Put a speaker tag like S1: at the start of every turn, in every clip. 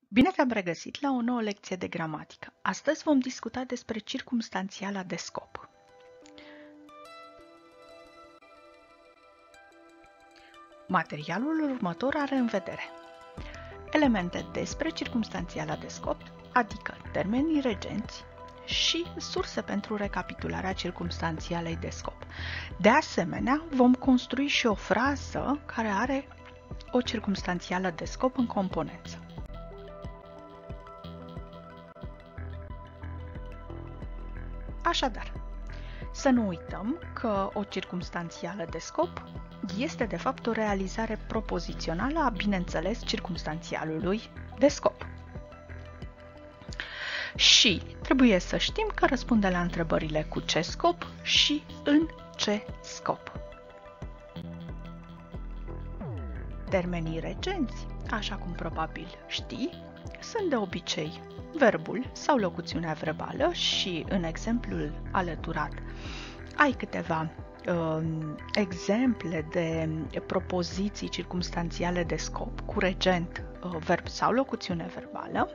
S1: Bine te-am regăsit la o nouă lecție de gramatică. Astăzi vom discuta despre circumstanțiala de scop. Materialul următor are în vedere elemente despre circumstanțiala de scop, adică termenii regenți și surse pentru recapitularea circumstanțialei de scop. De asemenea, vom construi și o frază care are o circumstanțială de scop în componență. Așadar, să nu uităm că o circumstanțială de scop este de fapt o realizare propozițională a, bineînțeles, circumstanțialului de scop. Și trebuie să știm că răspunde la întrebările cu ce scop și în ce scop. Termenii regenți, așa cum probabil știi, sunt de obicei verbul sau locuțiunea verbală și în exemplul alăturat ai câteva exemple de propoziții circumstanțiale de scop cu regent, verb sau locuțiune verbală.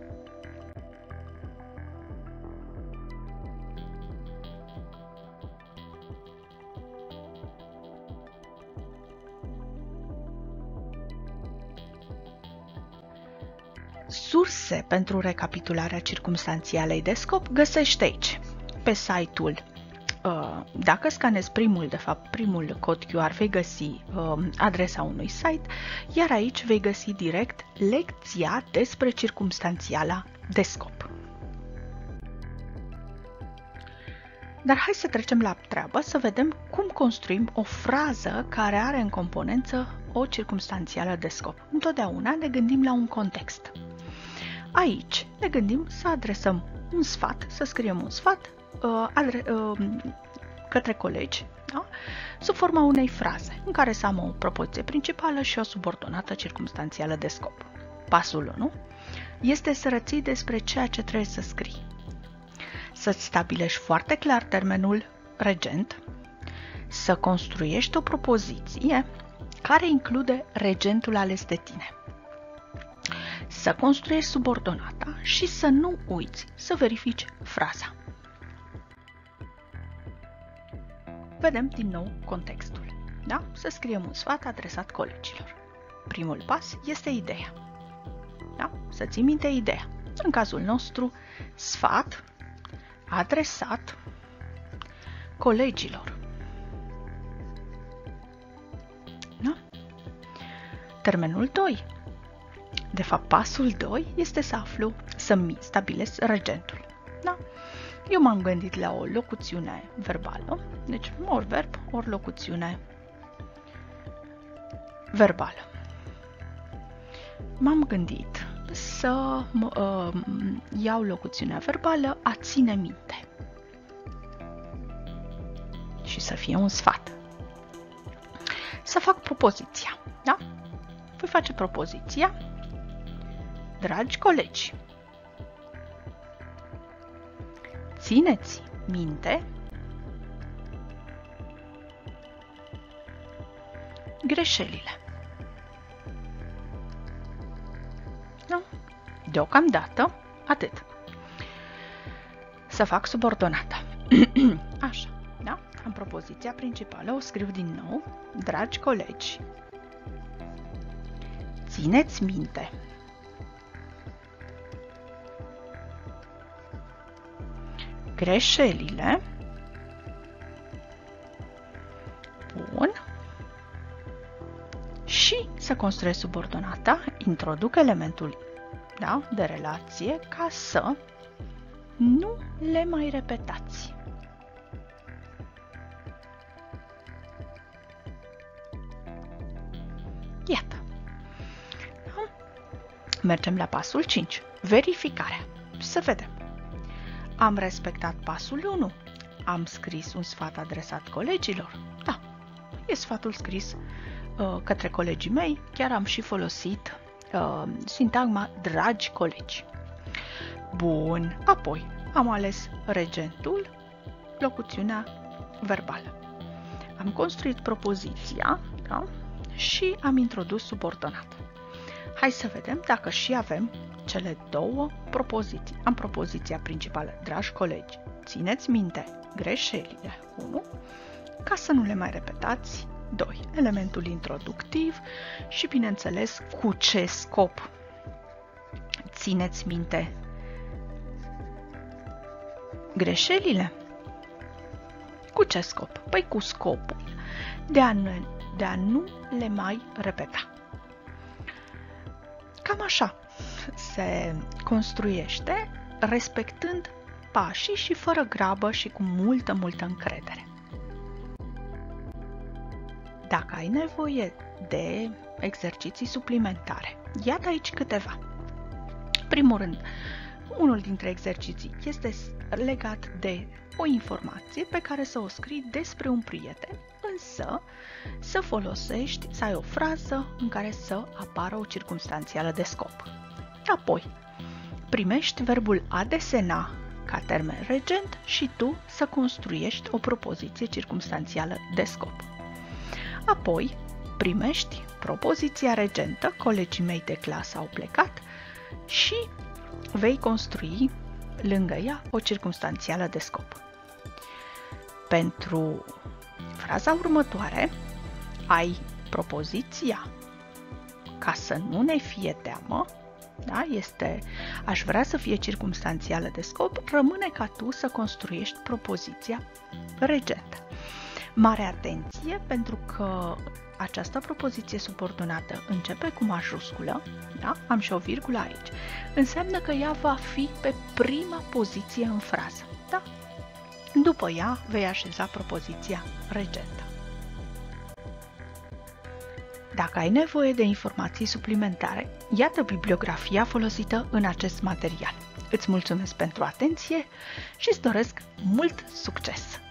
S1: Surse pentru recapitularea circumstanțialei de scop găsești aici, pe site-ul. Dacă scanezi primul cod QR, vei găsi adresa unui site, iar aici vei găsi direct lecția despre circumstanțiala de scop. Dar hai să trecem la treabă să vedem cum construim o frază care are în componență o circumstanțială de scop. Întotdeauna ne gândim la un context. Aici ne gândim să adresăm un sfat, să scriem un sfat către colegi, da? Sub forma unei fraze, în care să am o propoziție principală și o subordonată circumstanțială de scop. Pasul 1 este să reții despre ceea ce trebuie să scrii. Să-ți stabilești foarte clar termenul regent, să construiești o propoziție care include regentul ales de tine. Să construiești subordonata și să nu uiți să verifici fraza. Vedem din nou contextul. Da? Să scriem un sfat adresat colegilor. Primul pas este ideea. Da? Să ții minte ideea. În cazul nostru, sfat adresat colegilor. Da? Termenul 2. De fapt, pasul 2 este să-mi stabilesc regentul. Da? Eu m-am gândit la o locuțiune verbală, deci ori verb, ori locuțiune verbală. M-am gândit să iau locuțiunea verbală a ține minte și să fie un sfat. Să fac propoziția. Da? Voi face propoziția. Dragi colegi, țineți minte greșelile. Da? Deocamdată, atât. Să fac subordonata. Așa, da? Am propoziția principală, o scriu din nou. Dragi colegi, țineți minte greșelile. Bun. Și să construiesc subordonata, introduc elementul, da, de relație ca să nu le mai repetați. Iată. Da? Mergem la pasul 5. Verificarea. Să vedem. Am respectat pasul 1. Am scris un sfat adresat colegilor. Da, e sfatul scris către colegii mei. Chiar am și folosit sintagma dragi colegi. Bun, apoi am ales regentul, locuțiunea verbală. Am construit propoziția, da? Și am introdus subordonat. Hai să vedem dacă și avem cele două propoziții. Am propoziția principală, dragi colegi, țineți minte greșelile, 1, ca să nu le mai repetați, 2, elementul introductiv și, bineînțeles, cu ce scop. Țineți minte greșelile. Cu ce scop? Păi cu scopul de a nu le mai repeta. Cam așa se construiește, respectând pașii și fără grabă și cu multă încredere. Dacă ai nevoie de exerciții suplimentare, iată aici câteva. Primul rând, unul dintre exerciții este legat de o informație pe care să o scrii despre un prieten, însă să folosești, să ai o frază în care să apară o circumstanțială de scop. Apoi, primești verbul a desena ca termen regent și tu să construiești o propoziție circumstanțială de scop. Apoi, primești propoziția regentă, colegii mei de clasă au plecat, și vei construi lângă ea o circumstanțială de scop. Pentru fraza următoare ai propoziția ca să nu ne fie teamă, da? Aș vrea să fie circumstanțială de scop, rămâne ca tu să construiești propoziția regentă. Mare atenție, pentru că această propoziție subordonată începe cu majusculă, da? Am și o virgulă aici. Înseamnă că ea va fi pe prima poziție în frază. Da? După ea vei așeza propoziția regentă. Dacă ai nevoie de informații suplimentare, iată bibliografia folosită în acest material. Îți mulțumesc pentru atenție și îți doresc mult succes!